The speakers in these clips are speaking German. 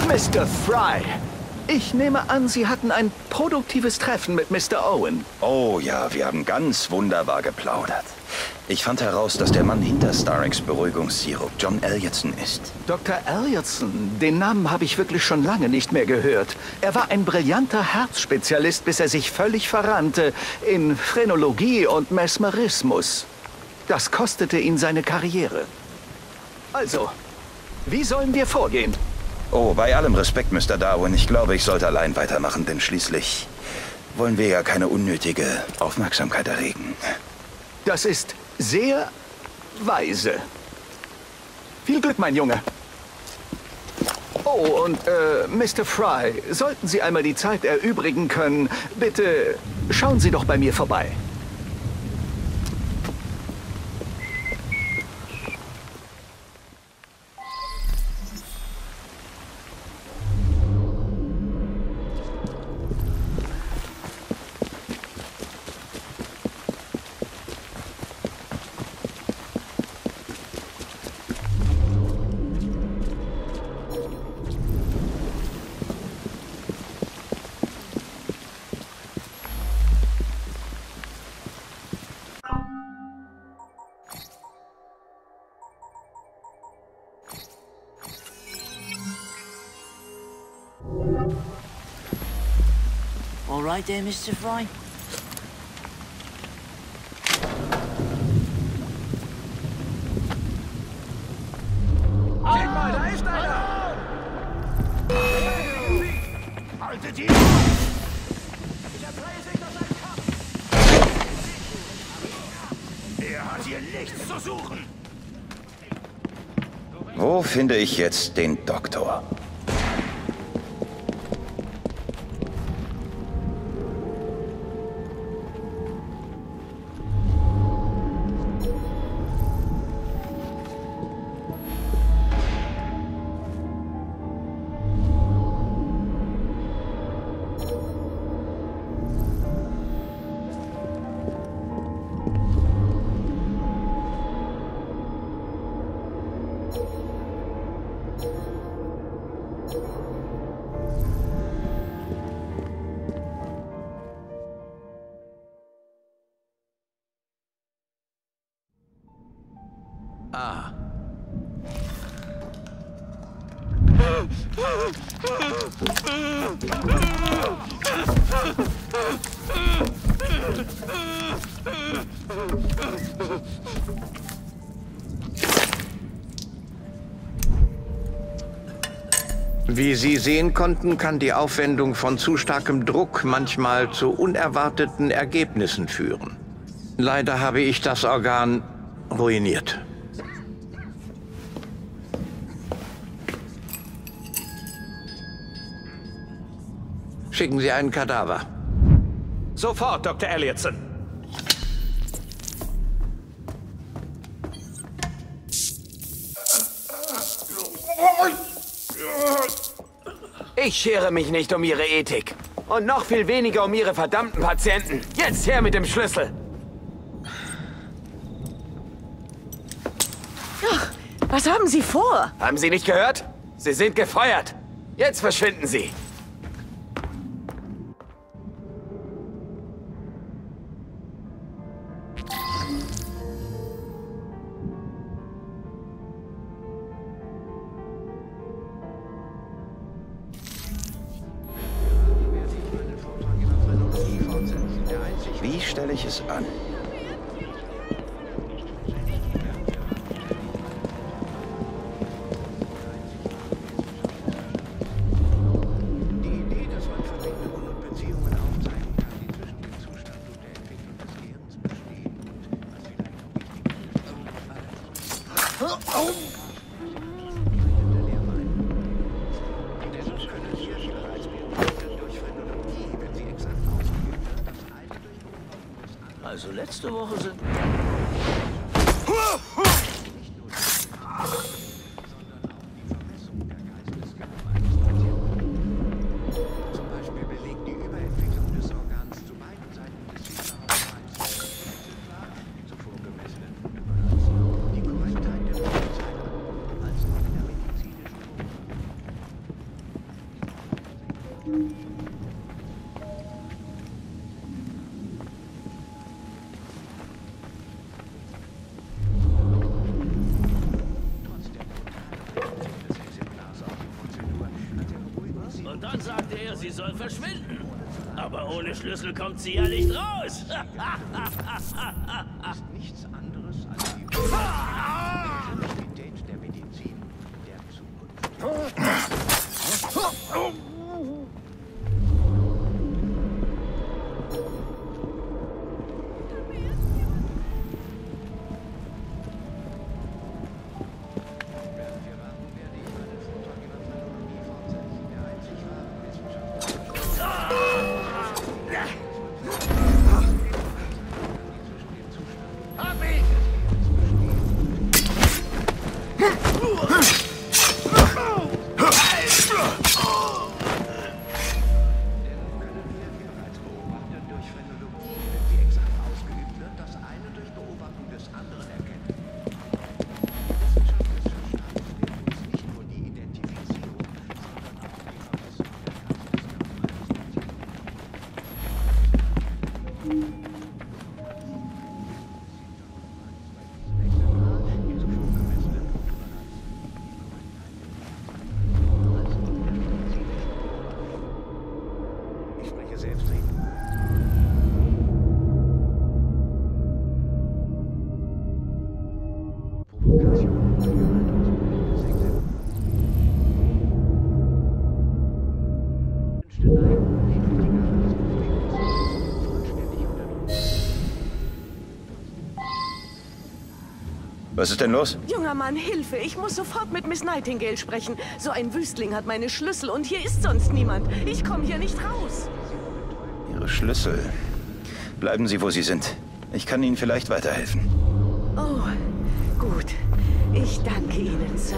Mr. Fry, ich nehme an, Sie hatten ein produktives Treffen mit Mr. Owen. Oh ja, wir haben ganz wunderbar geplaudert. Ich fand heraus, dass der Mann hinter Starrings Beruhigungssirup John Elliotson ist. Dr. Elliotson, den Namen habe ich wirklich schon lange nicht mehr gehört. Er war ein brillanter Herzspezialist, bis er sich völlig verrannte in Phrenologie und Mesmerismus. Das kostete ihn seine Karriere. Also, wie sollen wir vorgehen? Oh, bei allem Respekt, Mr. Darwin, ich glaube, ich sollte allein weitermachen, denn schließlich wollen wir ja keine unnötige Aufmerksamkeit erregen. Das ist sehr weise. Viel Glück, mein Junge. Oh, und Mr. Fry, sollten Sie einmal die Zeit erübrigen können, bitte schauen Sie doch bei mir vorbei. All right there, Mr. Fry? Seht mal, da ist einer! Haltet ihn! Ich erpreise ihn aus einem Kampf! Er hat hier nichts zu suchen! Wo finde ich jetzt den Doktor? Ah. Wie Sie sehen konnten, kann die Aufwendung von zu starkem Druck manchmal zu unerwarteten Ergebnissen führen. Leider habe ich das Organ ruiniert. Schicken Sie einen Kadaver. Sofort, Dr. Elliotson. Ich schere mich nicht um Ihre Ethik. Und noch viel weniger um Ihre verdammten Patienten. Jetzt her mit dem Schlüssel. Ach, was haben Sie vor? Haben Sie nicht gehört? Sie sind gefeuert. Jetzt verschwinden Sie. Wie stelle ich es an? Also letzte Woche sind... Und dann sagte er, sie soll verschwinden. Aber ohne Schlüssel kommt sie ja nicht raus. Nichts anderes als die Qualität der Medizin der Zukunft. Was ist denn los? Junger Mann, Hilfe! Ich muss sofort mit Miss Nightingale sprechen. So ein Wüstling hat meine Schlüssel und hier ist sonst niemand. Ich komme hier nicht raus. Ihre Schlüssel. Bleiben Sie, wo Sie sind. Ich kann Ihnen vielleicht weiterhelfen. Oh, gut. Ich danke Ihnen, Sir.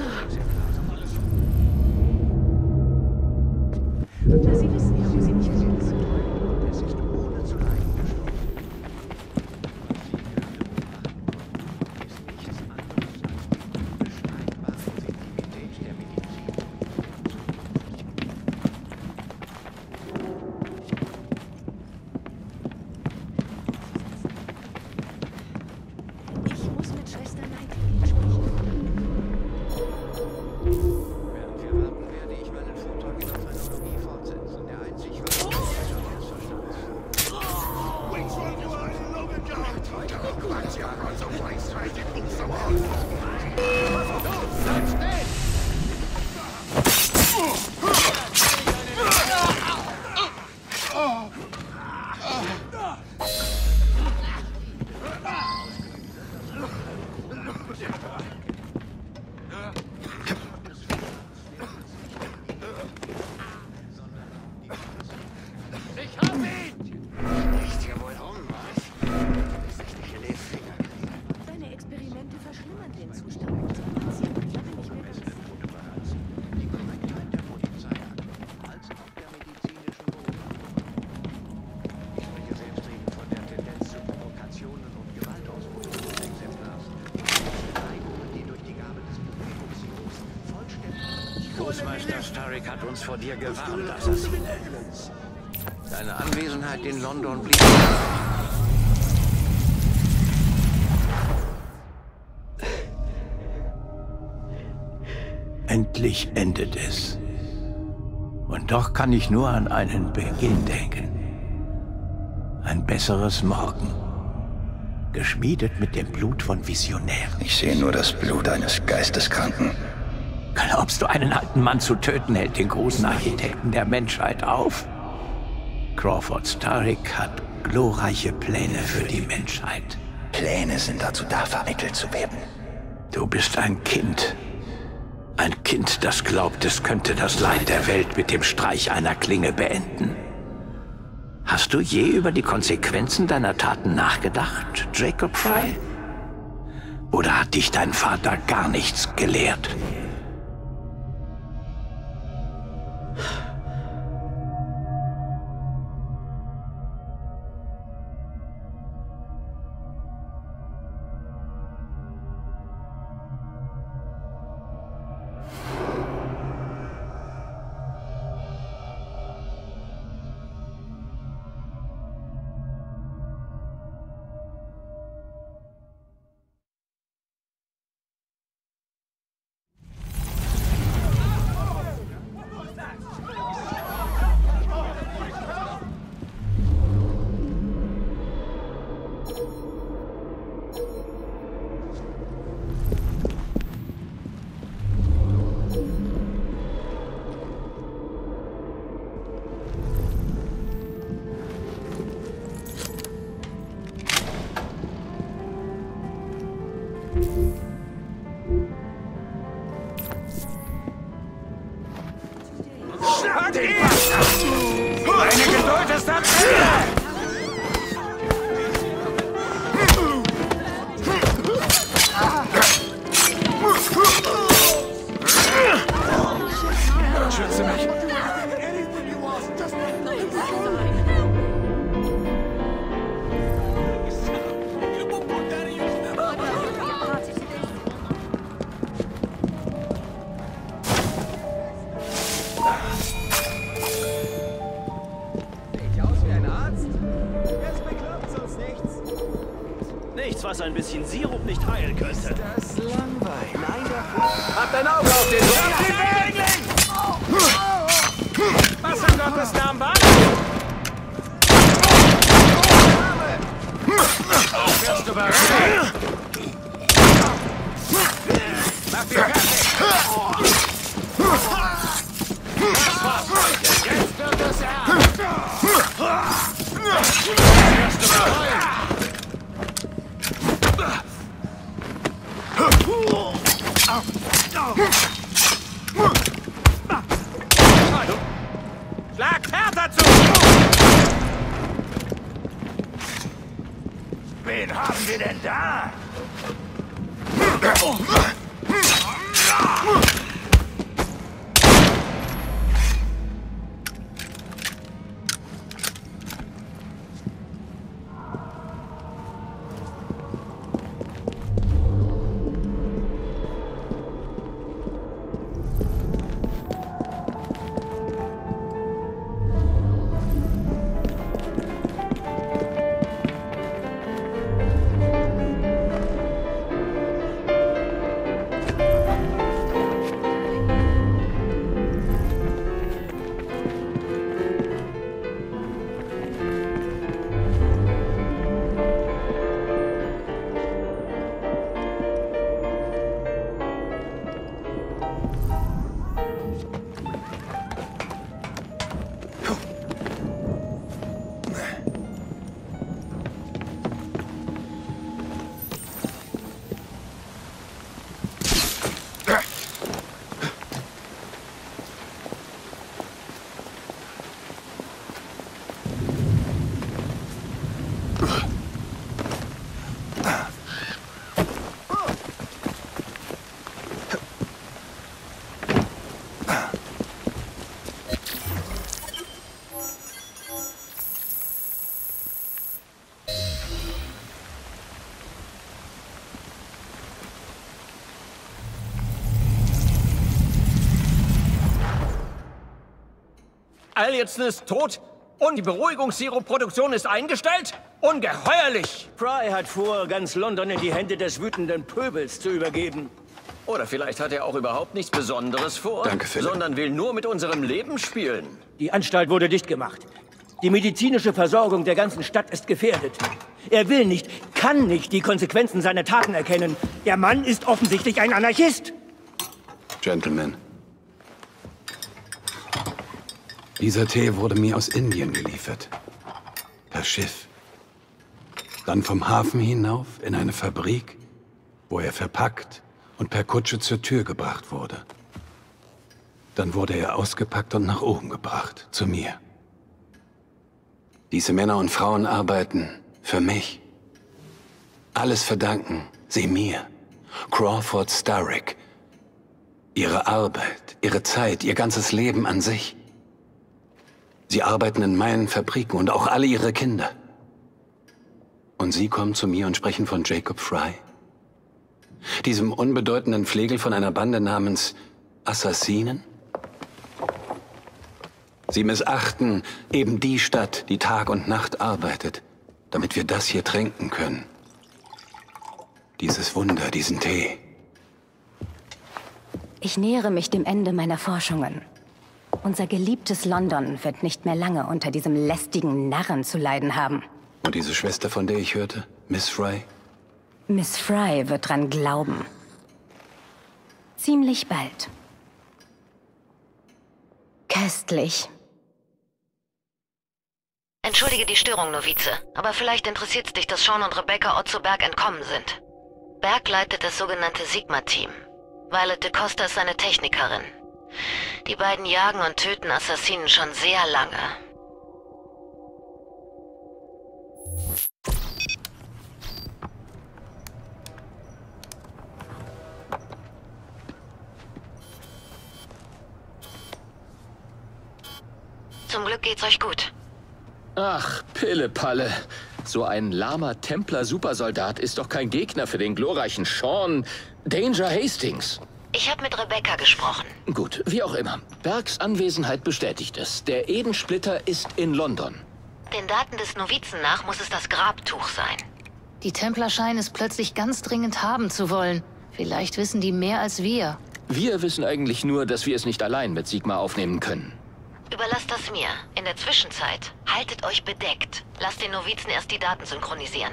Na, Sie wissen ja, wo Sie mich finden. Es ist ohne zu leiden gestorben. Ist nichts anderes als die unbestreitbare Effektivität der Medizin. Ich muss mit Schwester Nightingale sprechen. Während wir warten, werde ich meinen Vortrag in der Phrenologie fortsetzen. Der einzig wahre Professor des Verstands. Ich hab ihn! Nicht hier wohl rum, was? Offensichtliche Lebensfinger. Deine Experimente verschlimmern den Zustand unserer Patienten. Ich habe nicht mehr ganz... Die Korrektheit der Polizeiakten als auch der medizinischen Beobachtung. Ich spreche selbstredend von der Tendenz zu Provokationen und Gewaltausbrüchen des Exemplars. Neigung, die durch die Gabe des Publikumsjubels vollständig... Großmeister Starrick hat uns vor dir gewarnt, Assassine. Deine Anwesenheit in London blieb... Endlich endet es. Und doch kann ich nur an einen Beginn denken. Ein besseres Morgen. Geschmiedet mit dem Blut von Visionären. Ich sehe nur das Blut eines Geisteskranken. Glaubst du, einen alten Mann zu töten, hält den großen Architekten der Menschheit auf? Crawford Starrick hat glorreiche Pläne für die Menschheit. Pläne sind dazu da, vermittelt zu werden. Du bist ein Kind. Ein Kind, das glaubt, es könnte das Leid der Welt mit dem Streich einer Klinge beenden. Hast du je über die Konsequenzen deiner Taten nachgedacht, Jacob Frye? Oder hat dich dein Vater gar nichts gelehrt? Schlag ihn! Meine Geduld ist am Ende! Schütze mich! Nichts, was ein bisschen Sirup nicht heilen könnte. Das langweilig. Nein, Habt ein Auge auf den Jüngling! Was in Gottes Namen war das? Wirst du bereit? Mach dir fertig! Das war's, Leute. Jetzt wird es ernst! Wirst du bereit? Schlag härter zu! Wen haben wir denn da? Alliedson ist tot und die Beruhigungssirupproduktion ist eingestellt? Ungeheuerlich! Fry hat vor, ganz London in die Hände des wütenden Pöbels zu übergeben. Oder vielleicht hat er auch überhaupt nichts Besonderes vor, Danke, Philipp. sondern will nur mit unserem Leben spielen. Die Anstalt wurde dicht gemacht. Die medizinische Versorgung der ganzen Stadt ist gefährdet. Er will nicht, kann nicht die Konsequenzen seiner Taten erkennen. Der Mann ist offensichtlich ein Anarchist. Gentlemen. Dieser Tee wurde mir aus Indien geliefert. Per Schiff. Dann vom Hafen hinauf in eine Fabrik, wo er verpackt und per Kutsche zur Tür gebracht wurde. Dann wurde er ausgepackt und nach oben gebracht, zu mir. Diese Männer und Frauen arbeiten für mich. Alles verdanken sie mir, Crawford Starrick. Ihre Arbeit, ihre Zeit, ihr ganzes Leben an sich. Sie arbeiten in meinen Fabriken und auch alle ihre Kinder. Und sie kommen zu mir und sprechen von Jacob Fry? Diesem unbedeutenden Flegel von einer Bande namens Assassinen? Sie missachten eben die Stadt, die Tag und Nacht arbeitet, damit wir das hier trinken können. Dieses Wunder, diesen Tee. Ich nähere mich dem Ende meiner Forschungen. Unser geliebtes London wird nicht mehr lange unter diesem lästigen Narren zu leiden haben. Und diese Schwester, von der ich hörte, Miss Fry? Miss Fry wird dran glauben. Ziemlich bald. Köstlich. Entschuldige die Störung, Novize, aber vielleicht interessiert es dich, dass Sean und Rebecca Otto Berg entkommen sind. Berg leitet das sogenannte Sigma-Team. Violet de Costa ist seine Technikerin. Die beiden jagen und töten Assassinen schon sehr lange. Zum Glück geht's euch gut. Ach, Pillepalle. So ein lahmer Templer-Supersoldat ist doch kein Gegner für den glorreichen Sean Danger Hastings. Ich habe mit Rebecca gesprochen. Gut, wie auch immer. Bergs Anwesenheit bestätigt es. Der Edensplitter ist in London. Den Daten des Novizen nach muss es das Grabtuch sein. Die Templer scheinen es plötzlich ganz dringend haben zu wollen. Vielleicht wissen die mehr als wir. Wir wissen eigentlich nur, dass wir es nicht allein mit Sigmar aufnehmen können. Überlasst das mir. In der Zwischenzeit haltet euch bedeckt. Lasst den Novizen erst die Daten synchronisieren.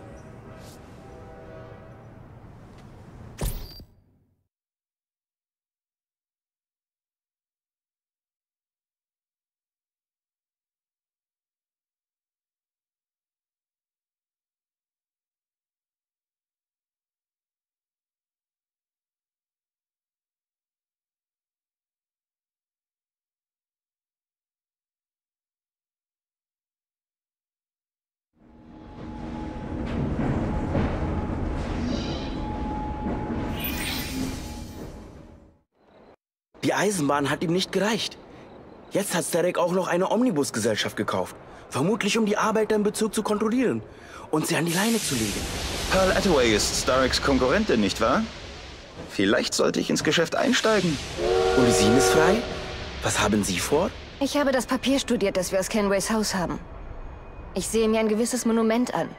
Die Eisenbahn hat ihm nicht gereicht. Jetzt hat Starrick auch noch eine Omnibusgesellschaft gekauft. Vermutlich, um die Arbeiter im Bezirk zu kontrollieren und sie an die Leine zu legen. Pearl Attaway ist Starricks Konkurrentin, nicht wahr? Vielleicht sollte ich ins Geschäft einsteigen. Ulyssine ist frei? Was haben Sie vor? Ich habe das Papier studiert, das wir aus Kenways Haus haben. Ich sehe mir ein gewisses Monument an.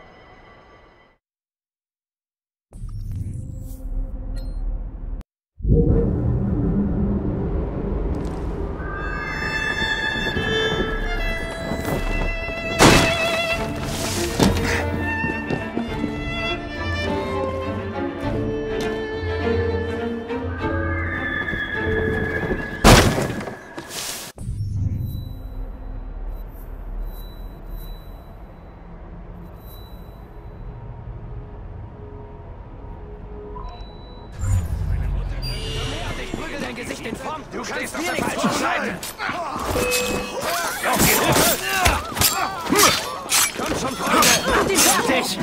Du stehst auf der falschen Seite! Komm schon, Freunde! Mach die fertig!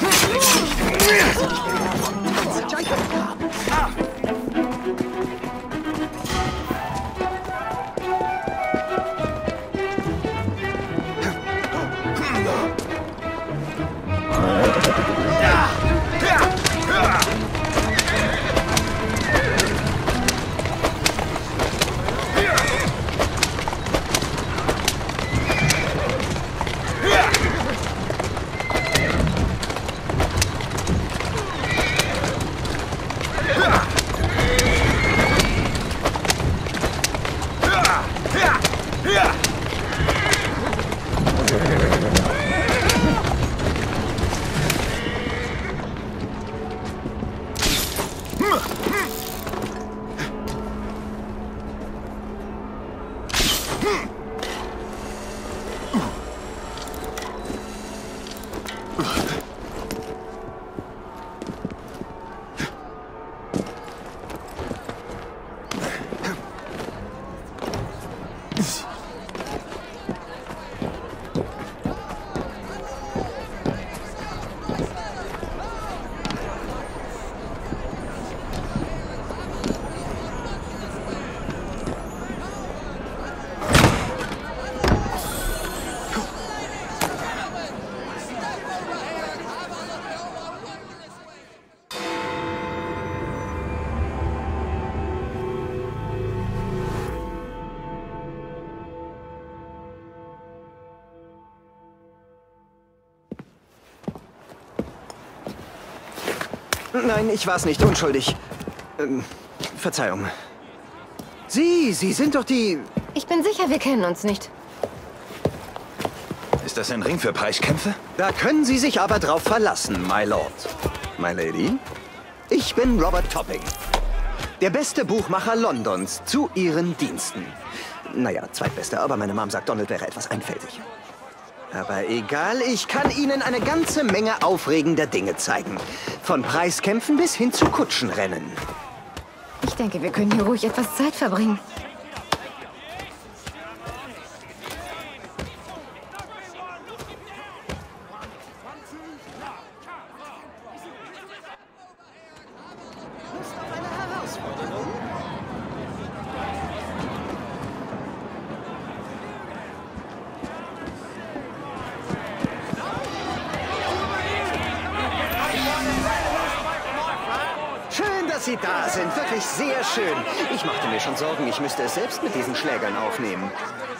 Nein, ich war's nicht. Unschuldig. Verzeihung. Sie sind doch die... Ich bin sicher, wir kennen uns nicht. Ist das ein Ring für Preiskämpfe? Da können Sie sich aber drauf verlassen, my Lord. My Lady. Ich bin Robert Topping. Der beste Buchmacher Londons zu Ihren Diensten. Naja, zweitbester, aber meine Mom sagt, Donald wäre etwas einfältig. Aber egal, ich kann Ihnen eine ganze Menge aufregender Dinge zeigen. Von Preiskämpfen bis hin zu Kutschenrennen. Ich denke, wir können hier ruhig etwas Zeit verbringen. Sie da sind. Wirklich sehr schön. Ich machte mir schon Sorgen, ich müsste es selbst mit diesen Schlägern aufnehmen.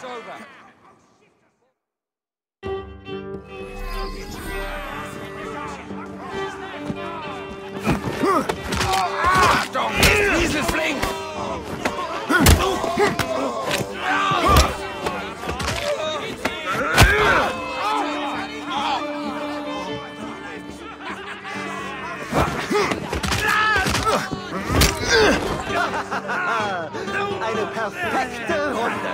Achtung, Rieselflink! Eine perfekte Runde.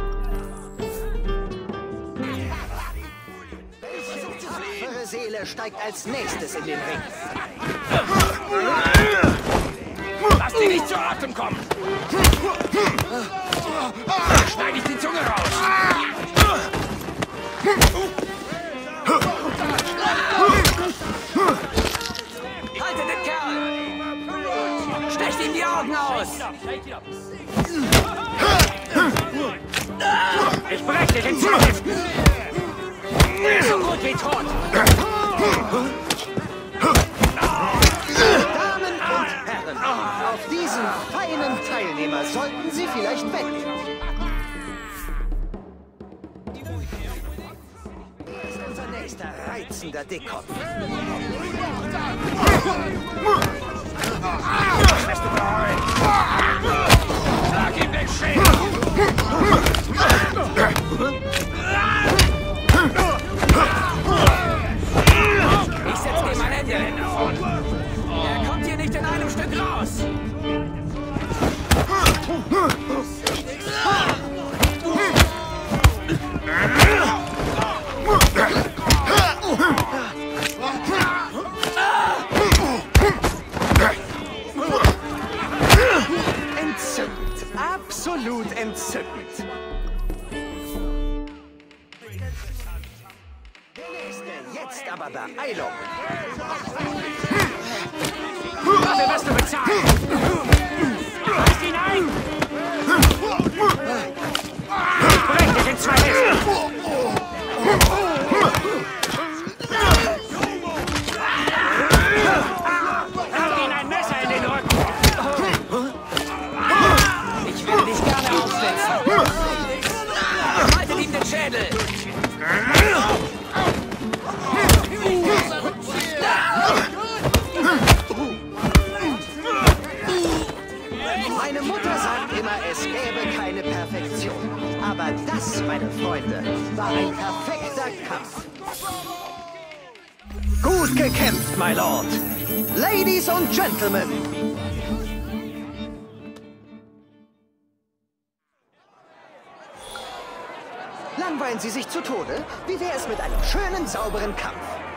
Eure Seele steigt als nächstes in den Ring. Lass die nicht zu Atem kommen! Schneide ich die Zunge raus! Haltet den Kerl! Stecht ihm die Augen aus! Ich breche dich in zwei Hälften! So gut wie tot! Damen und Herren, auf diesen feinen Teilnehmer sollten Sie vielleicht wetten. Hier ist unser nächster reizender Dickkopf. Schlag ihn weg, Schäfer! Ich setze dir mein Ende vor. Er kommt hier nicht in einem Stück raus. Entzückend, absolut entzückend. Der nächste, jetzt aber Beeilung. Dafür wirst du bezahlen! Reiß ihn ein! Ich brech dich in zwei Hälften! Hau ihm ein Messer in den Rücken! Ich würde dich gerne aufsetzen! Haltet ihm den Schädel! Meine Mutter sagt immer, es gäbe keine Perfektion. Aber das, meine Freunde, war ein perfekter Kampf. Gut gekämpft, my Lord. Ladies und Gentlemen. Langweilen Sie sich zu Tode? Wie wäre es mit einem schönen, sauberen Kampf?